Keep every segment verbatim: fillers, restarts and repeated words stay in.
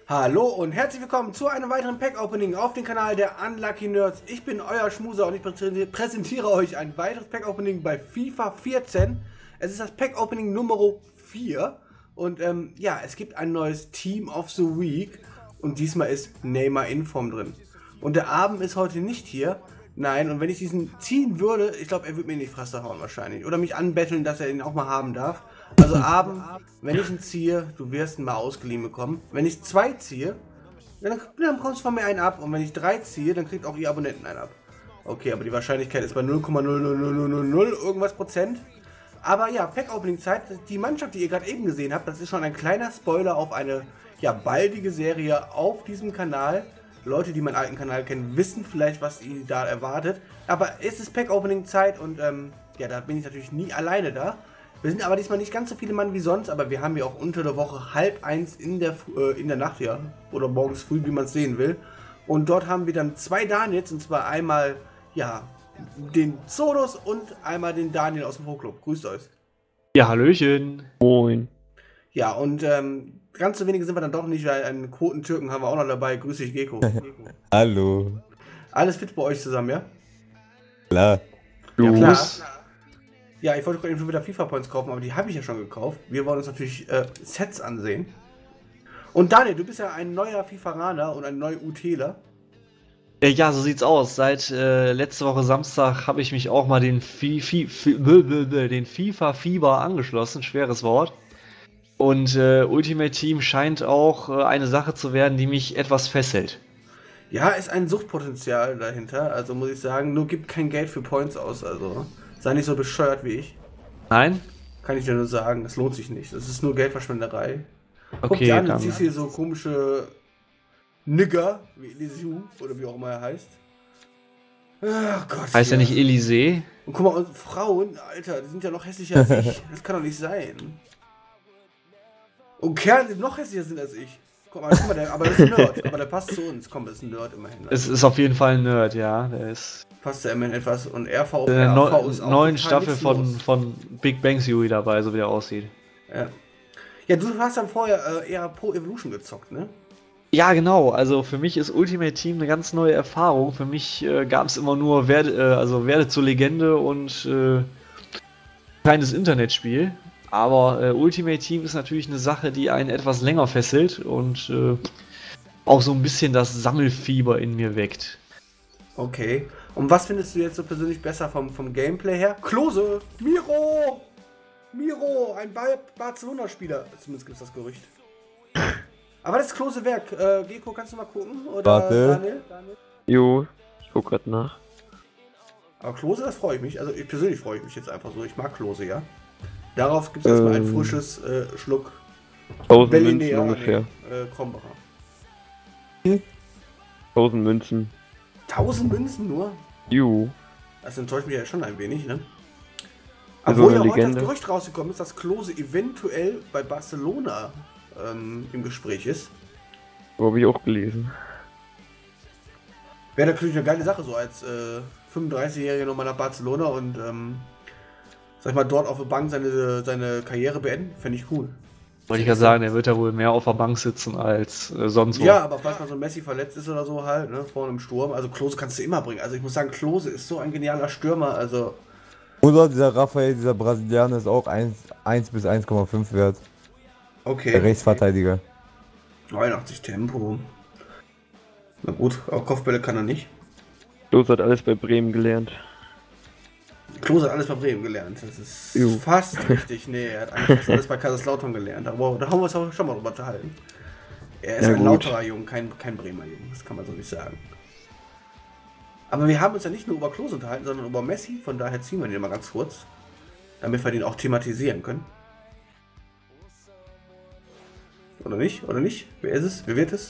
Hallo und herzlich willkommen zu einem weiteren Pack-Opening auf dem Kanal der Unlucky Nerds. Ich bin euer Schmuser und ich präsentiere euch ein weiteres Pack-Opening bei FIFA vierzehn. Es ist das Pack-Opening Nummer vier und ähm, ja, es gibt ein neues Team of the Week und diesmal ist Neymar in Form drin. Und der Abend ist heute nicht hier. Nein, und wenn ich diesen ziehen würde, ich glaube, er würde mir in die Fresse hauen wahrscheinlich. Oder mich anbetteln, dass er ihn auch mal haben darf. Also Abend, wenn ich ihn ziehe, du wirst ihn mal ausgeliehen bekommen. Wenn ich zwei ziehe, dann, dann bekommst du von mir einen ab. Und wenn ich drei ziehe, dann kriegt auch ihr Abonnenten einen ab. Okay, aber die Wahrscheinlichkeit ist bei null Komma null null null null null null irgendwas Prozent. Aber ja, Pack-Opening-Zeit, die Mannschaft, die ihr gerade eben gesehen habt, das ist schon ein kleiner Spoiler auf eine ja, baldige Serie auf diesem Kanal. Leute, die meinen alten Kanal kennen, wissen vielleicht, was ihr da erwartet. Aber es ist Pack-Opening-Zeit und ähm, ja, da bin ich natürlich nie alleine da. Wir sind aber diesmal nicht ganz so viele Mann wie sonst, aber wir haben ja auch unter der Woche halb eins in der, äh, in der Nacht, ja, oder morgens früh, wie man es sehen will. Und dort haben wir dann zwei Daniels, und zwar einmal, ja, den Zodos und einmal den Daniel aus dem Pro-Club. Grüßt euch. Ja, Hallöchen. Moin. Ja, und ähm, ganz so wenige sind wir dann doch nicht, weil einen Quoten-Türken haben wir auch noch dabei. Grüß dich, Geko. Hallo. Alles fit bei euch zusammen, ja? Klar. Ja, klar. Ja, ich wollte gerade eben schon wieder FIFA-Points kaufen, aber die habe ich ja schon gekauft. Wir wollen uns natürlich äh, Sets ansehen. Und Daniel, du bist ja ein neuer FIFAraner und ein neuer UTler. Ja, so sieht's aus. Seit äh, letzte Woche Samstag habe ich mich auch mal den, Fi Fi Fi den FIFA-Fieber angeschlossen. Schweres Wort. Und äh, Ultimate Team scheint auch äh, eine Sache zu werden, die mich etwas fesselt. Ja, ist ein Suchtpotenzial dahinter. Also muss ich sagen, nur gibt kein Geld für Points aus. Also sei nicht so bescheuert wie ich. Nein? Kann ich dir nur sagen, das lohnt sich nicht. Das ist nur Geldverschwenderei. Okay, Guck dir an, dann. du siehst hier so komische Nigger, wie Elisiu, oder wie auch immer er heißt. Ach Gott. Heißt ja er nicht Elysée? Und guck mal, und Frauen, Alter, die sind ja noch hässlicher als ich. Das kann doch nicht sein. Und Kerle, die noch hässlicher sind als ich. Guck mal, guck mal der, aber das ist ein Nerd. Aber der passt zu uns. Komm, das ist ein Nerd immerhin. Es ist auf jeden Fall ein Nerd, ja. Der ist passt ja immerhin etwas. Und R V, in der R V neu ist auch neuen total Staffel von, nutzlos. von Big Bang Theory dabei, so wie der aussieht. Ja. Ja, du hast dann vorher äh, eher Pro Evolution gezockt, ne? Ja, genau. Also für mich ist Ultimate Team eine ganz neue Erfahrung. Für mich äh, gab es immer nur werde, äh, also werde zur Legende und äh, kleines Internetspiel. Aber äh, Ultimate Team ist natürlich eine Sache, die einen etwas länger fesselt und äh, auch so ein bisschen das Sammelfieber in mir weckt. Okay. Und was findest du jetzt so persönlich besser vom, vom Gameplay her? Klose! Miro! Miro! Ein Ba- Barcelona-Spieler. Zumindest gibt es das Gerücht. Aber das ist Klose Werk. Äh, Geko, kannst du mal gucken? Oder Warte. Daniel? Jo, ich guck grad nach. Aber Klose, das freue ich mich. Also ich persönlich freue ich mich jetzt einfach so. Ich mag Klose, ja. Darauf gibt es erstmal ein Ähm, frisches äh, Schluck tausend Berliner, Münzen ungefähr. nee, äh, Krombacher. tausend Münzen. tausend Münzen nur? Jo. Das enttäuscht mich ja schon ein wenig, ne? Also Obwohl ja eine heute das Legende. Gerücht rausgekommen ist, dass Klose eventuell bei Barcelona ähm, im Gespräch ist. So habe ich auch gelesen. Wäre natürlich eine geile Sache, so als äh, fünfunddreißigjähriger nochmal nach Barcelona und ähm, sag ich mal, dort auf der Bank seine, seine Karriere beenden. Fände ich cool. Wollte ich ja sagen, der wird ja wohl mehr auf der Bank sitzen als äh, sonst wo. Ja, aber falls mal so Messi verletzt ist oder so halt, ne, vorne im Sturm. Also Klose kannst du immer bringen. Also ich muss sagen, Klose ist so ein genialer Stürmer, also... Oder dieser Rafael, dieser Brasilianer ist auch eins bis eins Komma fünf wert. Okay. Der Rechtsverteidiger. neunundachtzig Tempo. Na gut, auch Kopfbälle kann er nicht. Los hat alles bei Bremen gelernt. Klose hat alles bei Bremen gelernt. Das ist Jo. fast richtig. Nee, er hat eigentlich fast alles bei Kaiserslautern gelernt. Aber da haben wir uns auch schon mal drüber unterhalten. Er ist Ja, ein gut. Lauterer Jung, kein, kein Bremer Jung. Das kann man so nicht sagen. Aber wir haben uns ja nicht nur über Klose unterhalten, sondern über Messi. Von daher ziehen wir den mal ganz kurz. Damit wir den auch thematisieren können. Oder nicht? Oder nicht? Wer ist es? Wer wird es?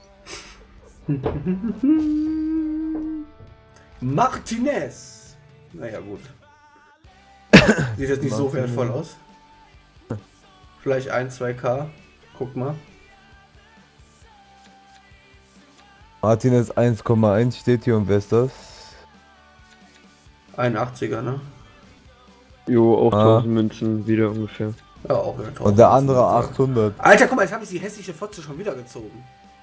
Martinez! Naja, gut. Sieht jetzt nicht so Martinez. wertvoll aus. Vielleicht ein, zwei K. Guck mal. Martinez eins Komma eins steht hier und wer ist das? einundachtziger, ne? Jo, auch Ah. tausend Münzen wieder ungefähr. Ja, auch wieder Und der andere achthundert. Alter, guck mal, jetzt habe ich die hässliche Fotze schon wieder gezogen.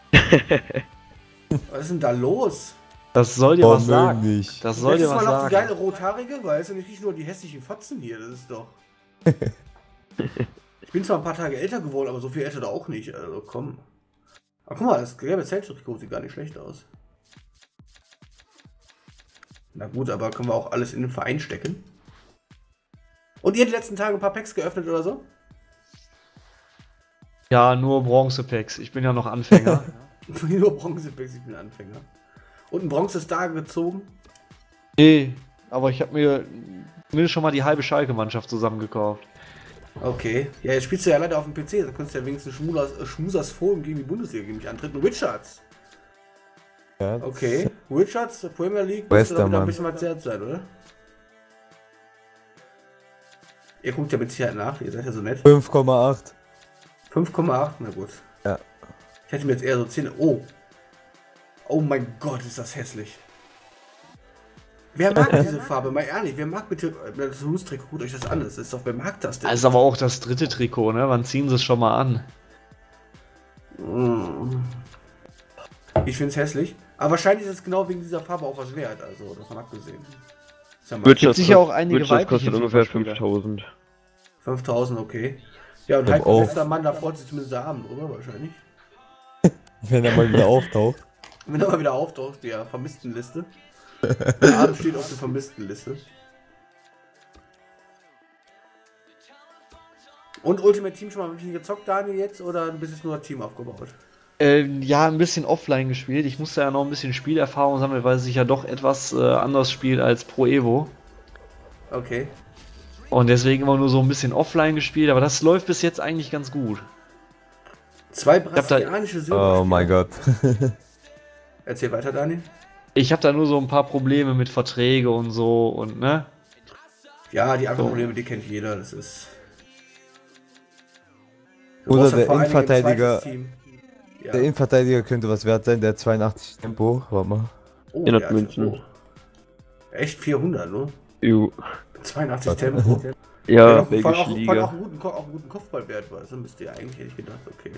Was ist denn da los? Das soll dir Boah, was sagen. nicht. Das soll dir Letztes was Mal noch die geile sagen. rothaarige, weil es sind nicht nur die hässlichen Fotzen hier, das ist doch... Ich bin zwar ein paar Tage älter geworden, aber so viel älter da auch nicht, also komm. Ach guck mal, das gelbe Zelttrikot sieht gar nicht schlecht aus. Na gut, aber können wir auch alles in den Verein stecken. Und ihr die letzten Tage ein paar Packs geöffnet oder so? Ja, nur Bronze-Packs. Ich bin ja noch Anfänger. Nur Bronze-Packs, ich bin Anfänger. Und ein Bronze-Star gezogen? Nee, aber ich habe mir zumindest schon mal die halbe Schalke-Mannschaft zusammengekauft. Okay. Ja, jetzt spielst du ja leider auf dem P C, dann könntest du ja wenigstens Schmusers, äh, Schmusers Forum gegen die Bundesliga gegen mich antreten. Richards. Ja. Okay. Richards, Premier League, müsste doch wieder ein bisschen was wert sein, oder? Ihr guckt ja mit Sicherheit nach, ihr seid ja so nett. fünf Komma acht. fünf Komma acht, na gut. Ja. Ich hätte mir jetzt eher so zehn. Oh. Oh mein Gott, ist das hässlich. Wer mag diese Farbe? Mal ehrlich, wer mag bitte das Toulouse-Trikot? Guckt euch das an. Das ist doch, wer mag das denn? Das ist aber auch das dritte Trikot, ne? Wann ziehen sie es schon mal an? Ich finde es hässlich. Aber wahrscheinlich ist es genau wegen dieser Farbe auch was wert. Also, davon abgesehen. Ist ja mal Wird sicher auch einige Richards weibliche kostet ungefähr FIFA-Spieler. fünftausend. fünftausend, okay. Ja, und Ich halt hab auch- bester Mann, da freut sich zumindest der Abend, oder? Wahrscheinlich. Wenn er mal wieder auftaucht. Wenn er mal wieder auftaucht, die ja, Vermisstenliste. Der Abend steht auf der Vermisstenliste. Und Ultimate Team schon mal ein bisschen gezockt, Daniel, jetzt? Oder du bist jetzt nur Team aufgebaut? Ähm, ja, ein bisschen offline gespielt. Ich musste ja noch ein bisschen Spielerfahrung sammeln, weil es sich ja doch etwas äh, anders spielt als Pro Evo. Okay. Und deswegen immer nur so ein bisschen offline gespielt, aber das läuft bis jetzt eigentlich ganz gut. Zwei hab da- brasilianische Silberspieler. Oh mein Gott. Erzähl weiter, Daniel. Ich habe da nur so ein paar Probleme mit Verträge und so und ne? Ja, die anderen So. Probleme, die kennt jeder. Das ist. Du Oder brauchst ja der vor allen Dingen ein Innenverteidiger- zweites Team. Ja. Der Innenverteidiger könnte was wert sein, der hat zweiundachtzig Tempo. Warte mal. Oh, vierhundert ja, Münzen. oh. Echt vierhundert, ne? Jo. zweiundachtzig Warte. Tempo. Ja, doch, vor allem belgische auch, vor allem auch Liga. einen guten, Ko- auch einen guten Kopfballwert war. So müsst ihr eigentlich, hätte ich gedacht, okay.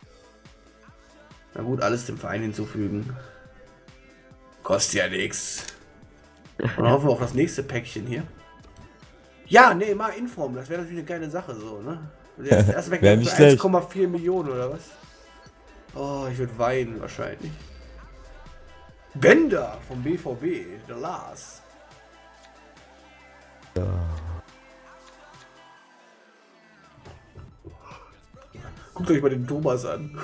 Na gut, alles dem Verein hinzufügen. Kostet ja nichts. Und dann hoffen wir auf das nächste Päckchen hier. Ja, nee, mal Inform, das wäre natürlich eine geile Sache so, ne? Das erste Pack Wär für nicht schlecht. eins Komma vier Millionen oder was? Oh, ich würde weinen wahrscheinlich. Bender vom B V B, der Lars. Guckt euch mal den Thomas an.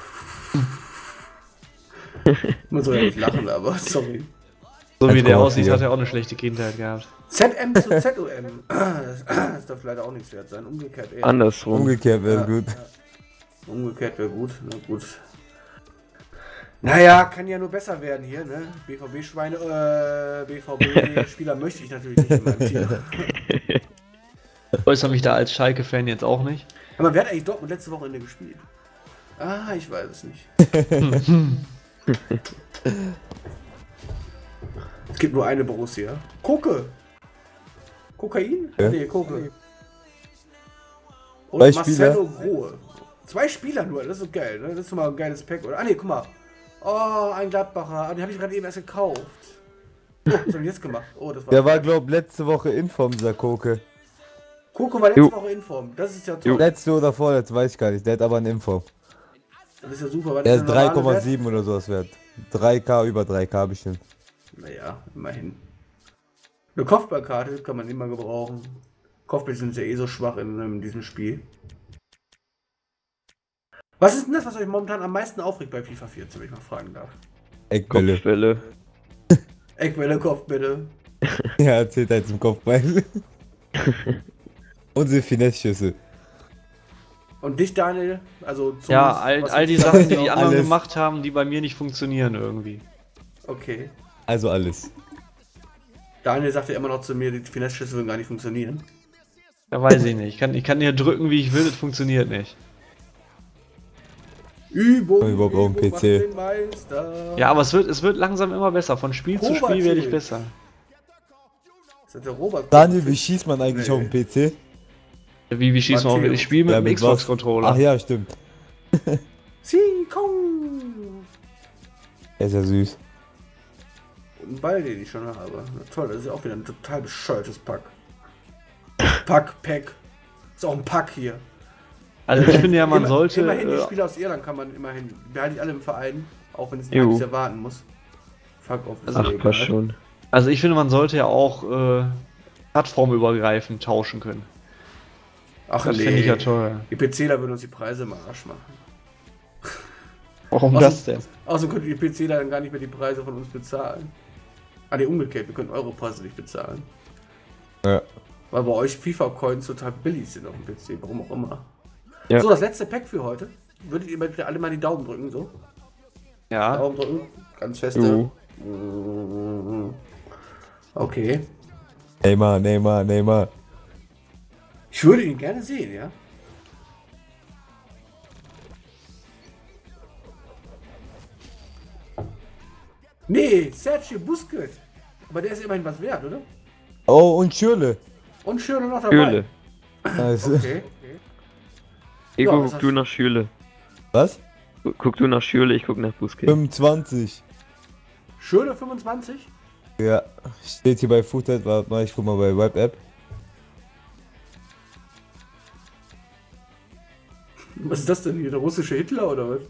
Man soll ja nicht lachen, aber sorry. So wie der eins Komma vier. aussieht, hat er auch eine schlechte Kindheit gehabt. Z M zu Z O M. Das darf leider auch nichts wert sein. Umgekehrt eher. Andersrum. Umgekehrt wäre Ja. gut. Umgekehrt wäre gut. Na gut. Naja, kann ja nur besser werden hier, ne? B V B-Schweine, äh, B V B-Spieler möchte ich natürlich nicht in meinem Team. Ich äußere mich da als Schalke-Fan jetzt auch nicht. Aber wer hat eigentlich Dortmund letzte Wochenende gespielt? Ah, ich weiß es nicht. Es gibt nur eine Borussia. Koke! Kokain? Ja. Nee, Koke. Und Zwei Marcelo Grohe. Zwei Spieler nur, das ist so geil, ne? Das ist schon mal ein geiles Pack. Oder? Ah ne, guck mal. Oh, ein Gladbacher. Ah, den habe ich gerade eben erst gekauft. Oh, was habe ich jetzt gemacht? Oh, das war. Der war, glaub letzte Woche in Form, dieser Koke. Coco war letzte Jo. Woche in Form. Das ist ja toll. Letzte oder vorletzte, weiß ich gar nicht. Der hat aber eine Info. Das ist ja super. Was Der ist ist der drei normale Komma Wert? sieben oder sowas wert. drei K, über drei K bestimmt. Naja, immerhin. Eine Kopfballkarte kann man immer gebrauchen. Kopfbälle sind ja eh so schwach in, in diesem Spiel. Was ist denn das, was euch momentan am meisten aufregt bei FIFA vierzehn, wenn ich mal fragen darf? Eckbälle. Kopfwelle. Eckwelle, Kopfbälle. Ja, erzählt halt zum Kopfball. Unsere Finesse-Schüsse. Und dich, Daniel? Also zum, Ja, all, was all die ist- Sachen, die die anderen Alles. gemacht haben, die bei mir nicht funktionieren irgendwie. Okay. Also alles. Daniel sagt ja immer noch zu mir, die Finesse-Schüsse würden gar nicht funktionieren. Da weiß ich nicht. Ich kann, ich kann hier drücken, wie ich will, das funktioniert nicht. Übung, Überhaupt auch ein Übung P C. macht den Meister. Ja, aber es wird, es wird langsam immer besser. Von Spiel zu Spiel werde ich Kovacic. besser. Das hat der Robert. Daniel, wie schießt man eigentlich Nee. auf dem P C? Wie, wie schießt man auch mit? Ich spiele mit Ja, dem mit Xbox-Controller. Ach ja, stimmt. Sie, komm! Er ist ja süß. Und ein Ball, den ich schon habe. Na toll, das ist ja auch wieder ein total bescheuertes Pack. Pack, Pack. Ist auch ein Pack hier. Also ich finde ja, man Immer- sollte... Immerhin, die äh, Spieler aus Irland kann man immerhin, behalte ich alle im Verein, auch wenn es ein Jo. halbes Jahr warten muss. Fuck off, ist Ach, mir passt egal. schon. Also ich finde, man sollte ja auch äh, plattformübergreifend tauschen können. Ach Das nee, finde ich ja toll. die PCler würden uns die Preise im Arsch machen. Warum Außerdem- das denn? Außerdem könnten die PCler dann gar nicht mehr die Preise von uns bezahlen. Ah ne, umgekehrt, wir können eure Preise nicht bezahlen. Ja. Weil bei euch FIFA-Coins total billig sind auf dem P C, warum auch immer. Ja. So, das letzte Pack für heute. Würdet ihr bitte alle mal die Daumen drücken, so? Ja, Daumen drücken, ganz feste. Jo. Okay. Neymar, Neymar, Neymar. Ich würde ihn gerne sehen, ja? Nee, Sergio Busquets. Aber der ist immerhin was wert, oder? Oh, und Schürle. Und Schürle noch dabei. Schürle. Nice. Okay. Ego, Ja, was guck hast du du? nach Schürle. Was? Guck du nach Schürle, ich guck nach Busquets. fünfundzwanzig. Schürle fünfundzwanzig? Ja. Steht hier bei Footed. Warte mal, ich guck mal bei Web-App. Was ist das denn hier? Der russische Hitler oder was?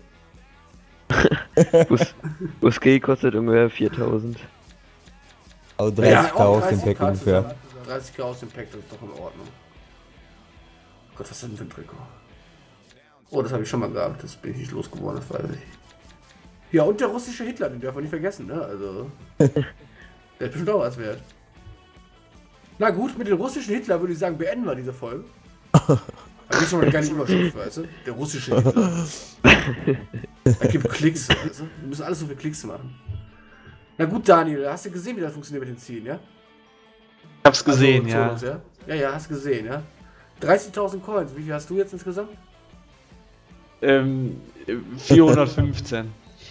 Bus Busquets kostet ungefähr viertausend. Also Ja, dreißig auch aus dem Pack dreißig K ungefähr. zusammen. dreißig K aus dem Pack, das ist doch in Ordnung. Gott, was ist denn für ein Trikot? Oh, das habe ich schon mal gehabt, das bin ich nicht losgeworden, das weiß ich. Ja, und der russische Hitler, den dürfen wir nicht vergessen, ne? Also. Der ist bestimmt auch was wert. Na gut, mit dem russischen Hitler würde ich sagen, beenden wir diese Folge. Da gibt schon mal eine geile Überschrift, weißt du? Der russische Hitler. Da gibt Klicks, weißt du? Wir müssen alles so für Klicks machen. Na gut, Daniel, hast du gesehen, wie das funktioniert mit den Zielen, ja? ich hab's gesehen, Also, ja. Zonos, ja. Ja, ja, hast gesehen, ja. dreißigtausend Coins, wie viel hast du jetzt insgesamt? Ähm, vierhundertfünfzehn.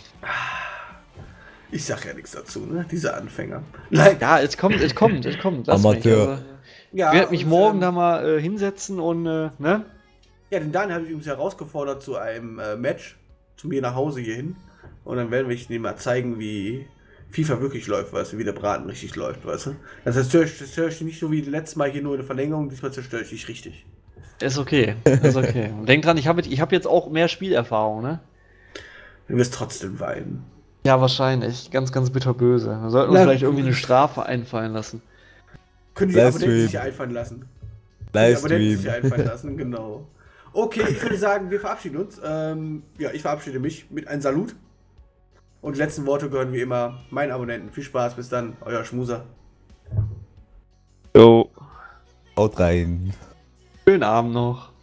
Ich sag ja nichts dazu, ne? Diese Anfänger. Nein. Ja, es kommt, es kommt, es kommt. Lass Amateur. Mich, also, Ja, ich werde mich und, morgen ähm, da mal äh, hinsetzen und, äh, ne? Ja, den Daniel habe ich übrigens herausgefordert zu einem äh, Match, zu mir nach Hause hierhin. Und dann werden wir ihm mal zeigen, wie FIFA wirklich läuft, weißt du, wie der Braten richtig läuft, weißt du. Das zerstöre ich, zerstöre ich nicht so wie letztes Mal hier nur eine Verlängerung, diesmal zerstöre ich dich richtig. Ist okay, ist okay. Und denk dran, ich habe ich hab jetzt auch mehr Spielerfahrung, ne? Du wirst trotzdem weinen. Ja, wahrscheinlich. Ganz, ganz bitterböse. Wir sollten uns Na, vielleicht irgendwie eine Strafe einfallen lassen. Können die Livestream. Abonnenten sich einfallen lassen. Die Abonnenten sich Livestream. einfallen lassen, genau. Okay, ich würde sagen, wir verabschieden uns. Ähm, ja, ich verabschiede mich mit einem Salut. Und die letzten Worte gehören wie immer meinen Abonnenten. Viel Spaß, bis dann, euer Schmuser. Jo. Haut rein. Schönen Abend noch.